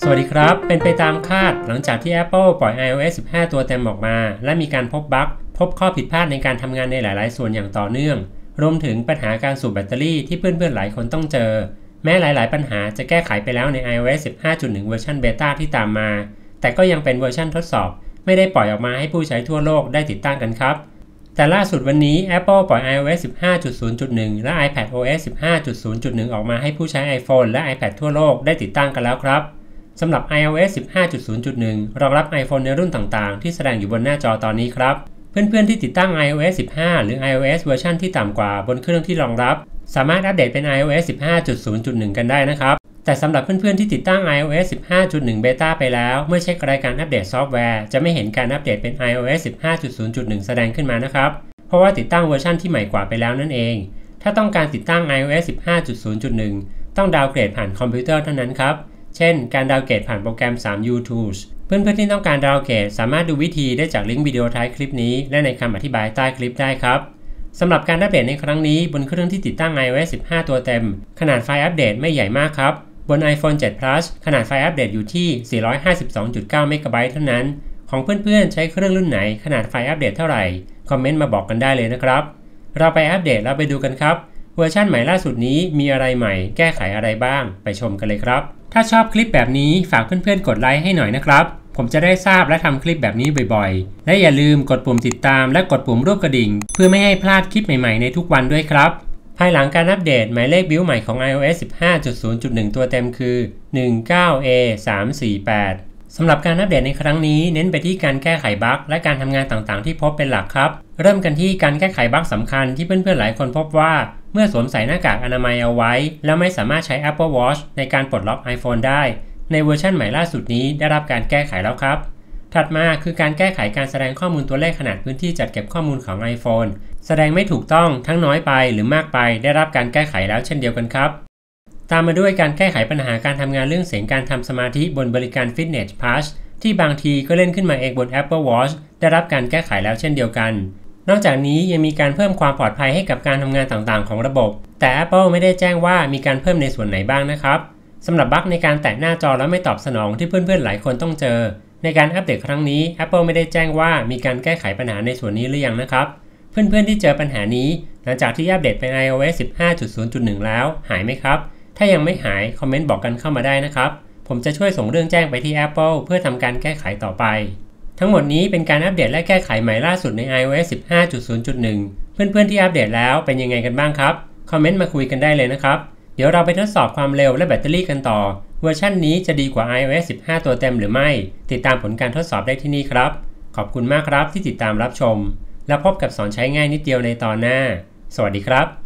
สวัสดีครับเป็นไปตามคาดหลังจากที่ Apple ปล่อย iOS 15 ตัวเต็มออกมาและมีการพบบั๊กพบข้อผิดพลาดในการทำงานในหลายๆส่วนอย่างต่อเนื่องรวมถึงปัญหาการสูบแบตเตอรี่ที่เพื่อนๆหลายคนต้องเจอแม้หลายๆปัญหาจะแก้ไขไปแล้วใน iOS 15.1 เวอร์ชันเบต้าที่ตามมาแต่ก็ยังเป็นเวอร์ชันทดสอบไม่ได้ปล่อยออกมาให้ผู้ใช้ทั่วโลกได้ติดตั้งกันครับแต่ล่าสุดวันนี้ Apple ปล่อย iOS 15.0.1 และ iPadOS 15.0.1 ออกมาให้ผู้ใช้ iPhone และ iPad ทั่วโลกได้ติดตั้งกันแล้วครับสำหรับ iOS 15.0.1 รองรับ iPhone ในรุ่นต่างๆที่แสดงอยู่บนหน้าจอตอนนี้ครับเพื่อนๆที่ติดตั้ง iOS 15 หรือ iOS เวอร์ชันที่ต่ำกว่าบนเครื่องที่รองรับสามารถอัปเดตเป็น iOS 15.0.1 กันได้นะครับแต่สำหรับเพื่อนๆที่ติดตั้ง iOS 15.1 เบต้าไปแล้วเมื่อเช็ครายการอัปเดตซอฟต์แวร์จะไม่เห็นการอัปเดตเป็น iOS 15.0.1 แสดงขึ้นมานะครับเพราะว่าติดตั้งเวอร์ชันที่ใหม่กว่าไปแล้วนั่นเองถ้าต้องการติดตั้ง iOS 15.0.1 ต้องดาวน์เกรดผ่านคอมพิวเตอร์เท่านั้นครับเช่นการดาวน์เกรดผ่านโปรแกรม 3U Tools เพื่อนๆที่ต้องการดาวน์เกรดสามารถดูวิธีได้จากลิงก์วิดีโอท้ายคลิปนี้และในคำอธิบายใต้คลิปได้ครับสำหรับการอัปเดตในครั้งนี้บนเครื่องที่ติดตั้ง iOS 15 ตัวเต็มขนาดไฟล์อัปเดตไม่ใหญ่มากครับบน iPhone 7 Plus ขนาดไฟล์อัปเดตอยู่ที่ 452.9 เมกะไบต์เท่านั้นของเพื่อนๆใช้เครื่องรุ่นไหนขนาดไฟล์อัปเดตเท่าไหร่คอมเมนต์มาบอกกันได้เลยนะครับเราไปอัปเดตแล้วไปดูกันครับเวอร์ชันใหม่ล่าสุดนี้มีอะไรใหม่แก้ไขอะไรบ้างไปชมกันเลยครับถ้าชอบคลิปแบบนี้ฝากเพื่อนๆกดไลค์ให้หน่อยนะครับผมจะได้ทราบและทำคลิปแบบนี้บ่อยๆและอย่าลืมกดปุ่มติดตามและกดปุ่มรูปกระดิ่งเพื่อไม่ให้พลาดคลิปใหม่ๆในทุกวันด้วยครับภายหลังการอัปเดตหมายเลขบิลด์ใหม่ของ iOS 15.0.1 ตัวเต็มคือ 19A348 สำหรับการอัปเดตในครั้งนี้เน้นไปที่การแก้ไขบั๊กและการทำงานต่างๆที่พบเป็นหลักครับเริ่มกันที่การแก้ไขบั๊กสำคัญที่เพื่อนๆหลายคนพบว่าเมื่อสวมใส่หน้ากากอนามัยเอาไว้แล้วไม่สามารถใช้ Apple Watch ในการปลดล็อก iPhone ได้ในเวอร์ชันใหม่ล่าสุดนี้ได้รับการแก้ไขแล้วครับถัดมาคือการแก้ไขการแสดงข้อมูลตัวเลขขนาดพื้นที่จัดเก็บข้อมูลของ iPhone แสดงไม่ถูกต้องทั้งน้อยไปหรือมากไปได้รับการแก้ไขแล้วเช่นเดียวกันครับตามมาด้วยการแก้ไขปัญหาการทำงานเรื่องเสียงการทำสมาธิบนบริการ Fitness Plus ที่บางทีก็เล่นขึ้นมาเองบน Apple Watch ได้รับการแก้ไขแล้วเช่นเดียวกันนอกจากนี้ยังมีการเพิ่มความปลอดภัยให้กับการทำงานต่างๆของระบบแต่ Apple ไม่ได้แจ้งว่ามีการเพิ่มในส่วนไหนบ้างนะครับสำหรับบั๊กในการแตะหน้าจอแล้วไม่ตอบสนองที่เพื่อนๆหลายคนต้องเจอในการอัปเดตครั้งนี้ Apple ไม่ได้แจ้งว่ามีการแก้ไขปัญหาในส่วนนี้หรือยังนะครับเพื่อนๆที่เจอปัญหานี้หลังจากที่อัปเดตเป็น iOS 15.0.1 แล้วหายไหมครับถ้ายังไม่หายคอมเมนต์บอกกันเข้ามาได้นะครับผมจะช่วยส่งเรื่องแจ้งไปที่ Apple เพื่อทำการแก้ไขต่อไปทั้งหมดนี้เป็นการอัปเดตและแก้ไขใหม่ล่าสุดใน iOS 15.0.1 เพื่อนๆที่อัปเดตแล้วเป็นยังไงกันบ้างครับคอมเมนต์มาคุยกันได้เลยนะครับเดี๋ยวเราไปทดสอบความเร็วและแบตเตอรี่กันต่อเวอร์ชันนี้จะดีกว่า iOS 15 ตัวเต็มหรือไม่ติดตามผลการทดสอบได้ที่นี่ครับขอบคุณมากครับที่ติดตามรับชมแล้วพบกับสอนใช้ง่ายนิดเดียวในตอนหน้าสวัสดีครับ